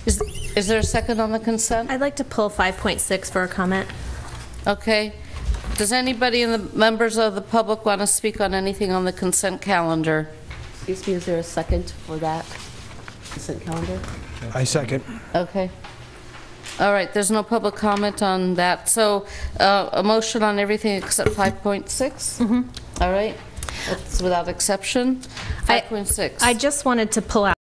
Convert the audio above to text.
Is there a second on the consent? I'd like to pull 5.6 for a comment. Okay. Does anybody in the members of the public want to speak on anything on the consent calendar? Excuse me, is there a second for that consent calendar? I second. Okay. All right, there's no public comment on that. So a motion on everything except 5.6? Mm-hmm. All right. That's without exception. 5.6. I just wanted to pull out